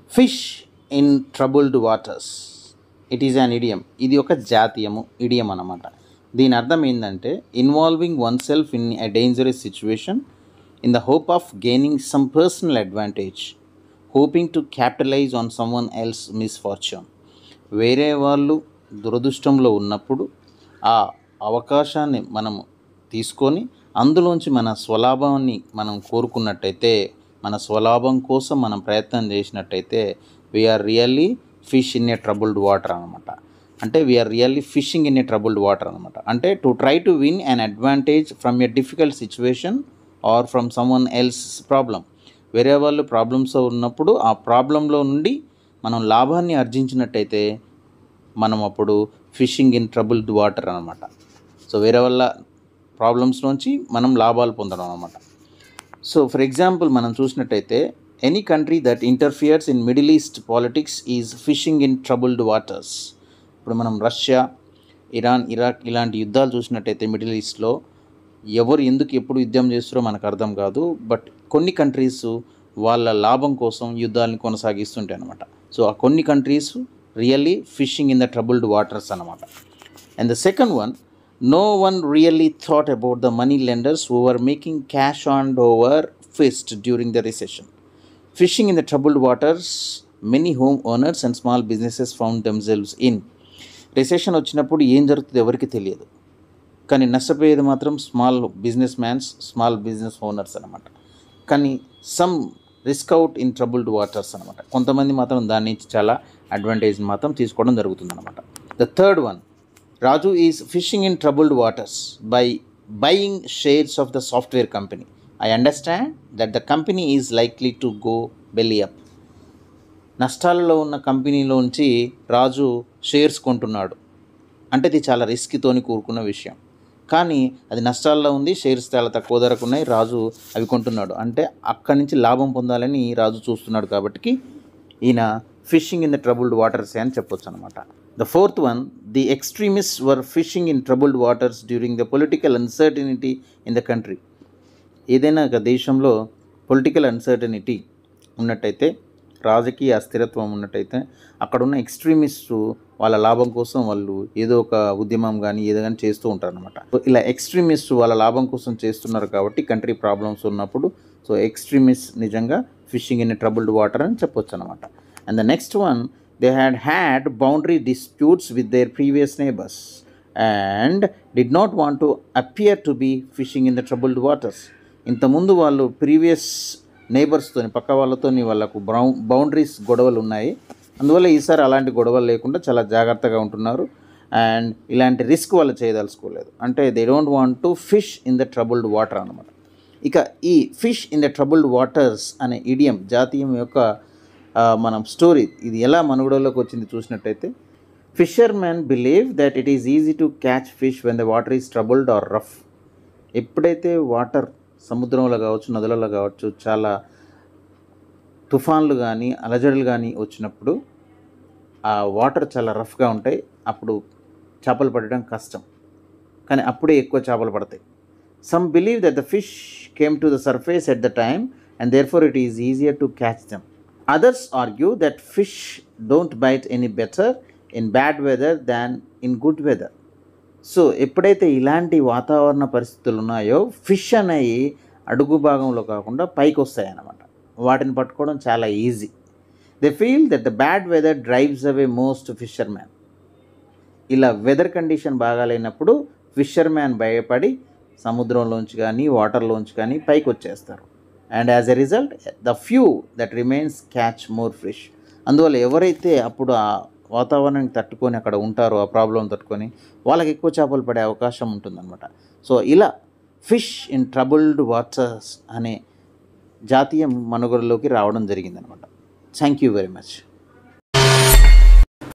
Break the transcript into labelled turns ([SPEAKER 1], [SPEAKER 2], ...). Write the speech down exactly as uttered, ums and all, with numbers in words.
[SPEAKER 1] Fish in troubled waters, it is an idiom. ఇది ఒక జాతీయము, ఇడియం అన్నమాట. దీని అర్థం ఏంటంటే involving oneself in a dangerous situation in the hope of gaining some personal advantage, hoping to capitalise on someone else misfortune. వేరే వాళ్ళు దురదృష్టంలో ఉన్నప్పుడు ఆ అవకాశాన్ని మనము తీసుకొని అందులోంచి మన స్వలాభాన్ని మనం కోరుకున్నట్టయితే, మన స్వలాభం కోసం మనం ప్రయత్నం చేసినట్టయితే we are really fish in a troubled water అనమాట. అంటే we are really fishing in a troubled water అనమాట. అంటే to try to win an advantage from a difficult situation or from someone else problem. వేరే వాళ్ళు ప్రాబ్లమ్స్లో ఉన్నప్పుడు ఆ ప్రాబ్లంలో నుండి మనం లాభాన్ని ఆర్జించినట్టయితే మనం అప్పుడు ఫిషింగ్ ఇన్ ట్రబుల్డ్ వాటర్ అనమాట. సో వేరే వాళ్ళ ప్రాబ్లమ్స్ నుంచి మనం లాభాలు పొందడం అనమాట. సో ఫర్ ఎగ్జాంపుల్ మనం చూసినట్టయితే any country that interferes in middle east politics is fishing in troubled waters. ఇప్పుడు మనం రష్యా, ఇరాన్, ఇరాక్ ఇలాంటి యుద్ధాలు చూసినట్టయితే మిడిల్ ఈస్ట్లో ఎవరు ఎందుకు ఎప్పుడు యుద్ధం చేస్తారో మనకు అర్థం కాదు. బట్ కొన్ని కంట్రీస్ వాళ్ళ లాభం కోసం యుద్ధాలను కొనసాగిస్తుంటాయి అనమాట. సో ఆ కొన్ని countries really fishing in the troubled waters అనమాట. And the second one, no one really thought about the money lenders who were making cash hand over fist during the recession. Fishing in the troubled waters, many home owners and small businesses found themselves in. Recession వచ్చినప్పుడు ఏం జరుగుతుందో ఎవరికి తెలియదు, కానీ నష్టపోయేది మాత్రం small business mans, small business owners అనమాట. కానీ some risk out in troubled waters అనమాట. కొంతమంది మాత్రం దాని నుంచి చాలా అడ్వాంటేజ్ మాత్రం తీసుకోవడం జరుగుతుంది అనమాట. The third one, Raju is fishing in troubled waters by buying shares of the software company. I understand that the company is likely to go belly up. నష్టాలలో ఉన్న కంపెనీలోంచి రాజు షేర్స్ కొంటున్నాడు. అంటే ఇది చాలా రిస్క్తోని కూరుకున్న విషయం, కానీ అది నష్టాల్లో ఉంది, షేర్స్ చాలా తక్కువ ధరకు ఉన్నాయి, రాజు అవి కొంటున్నాడు. అంటే అక్కడి నుంచి లాభం పొందాలని రాజు చూస్తున్నాడు. కాబట్టి ఈయన fishing in the troubled waters అని చెప్పొచ్చు అనమాట. The fourth one, the extremists were fishing in troubled waters during the political uncertainty in the country. ఏదైనా ఒక దేశంలో పొలిటికల్ అన్సర్టనిటీ ఉన్నట్టయితే, రాజకీయ అస్థిరత్వం ఉన్నట్టయితే అక్కడున్న ఎక్స్ట్రీమిస్టు వాళ్ళ లాభం కోసం వాళ్ళు ఏదో ఒక ఉద్యమం కానీ ఏదో కానీ చేస్తూ ఉంటారు అనమాట. సో ఇలా ఎక్స్ట్రీమిస్టు వాళ్ళ లాభం కోసం చేస్తున్నారు కాబట్టి కంట్రీ ప్రాబ్లమ్స్ ఉన్నప్పుడు సో ఎక్స్ట్రీమిస్ట్ నిజంగా ఫిషింగ్ ఇన్ ట్రబుల్డ్ వాటర్ అని చెప్పొచ్చు అనమాట. And the next one, they had had boundary disputes with their previous neighbors and did not want to appear to be fishing in the troubled waters. ఇంతకుముందు వాళ్ళు previous నైబర్స్తో, పక్క వాళ్ళతో వాళ్ళకు బ్రౌ boundaries గొడవలు ఉన్నాయి. అందువల్ల ఈసారి అలాంటి గొడవలు లేకుండా చాలా జాగ్రత్తగా ఉంటున్నారు. అండ్ ఇలాంటి రిస్క్ వాళ్ళు చేయదలుచుకోలేదు. అంటే they don't want to fish in the troubled water అనమాట. ఇక ఈ fish in the troubled waters అనే ఇడియం, జాతీయం యొక్క మనం స్టోరీ ఇది ఎలా మనుగడలోకి వచ్చింది చూసినట్టయితే, fishermen believe that it is easy to catch fish when the water is troubled or rough. ఎప్పుడైతే వాటర్ సముద్రంలో కావచ్చు, నదులలో కావచ్చు చాలా తుఫాన్లు కానీ అలజడులు కానీ వచ్చినప్పుడు ఆ వాటర్ చాలా రఫ్గా ఉంటాయి, అప్పుడు చేపలు పట్టడం కష్టం, కానీ అప్పుడే ఎక్కువ చేపలు పడతాయి. Some believe that the fish came to the surface at the time and therefore it is easier to catch them. Others argue that fish don't bite any better in bad weather than in good weather. So ఎప్పుడైతే ఇలాంటి వాతావరణ పరిస్థితులు ఉన్నాయో fish అనేవి అడుగు భాగంలో కాకుండా పైకి వస్తాయి అన్నమాట. వాటిని పట్టుకోవడం చాలా easy. They feel that the bad weather drives away most fisherman. ఇలా వెదర్ కండిషన్ బాగాలేనప్పుడు ఫిషర్మ్యాన్ భయపడి సముద్రంలోంచి కానీ వాటర్లోంచి కానీ పైకి వచ్చేస్తారు. And as a result the few that remains catch more fish. అందువల్ల ఎవరైతే అప్పుడు ఆ వాతావరణానికి తట్టుకొని అక్కడ ఉంటారో, ఆ ప్రాబ్లం తట్టుకొని వాళ్ళకి ఎక్కువ చేపలు పడే అవకాశం ఉంటుందన్నమాట. సో ఇలా ఫిష్ ఇన్ ట్రబుల్డ్ వాటర్స్ అనే జాతీయం మనుగడలోకి రావడం జరిగిందనమాట. Thank you very much.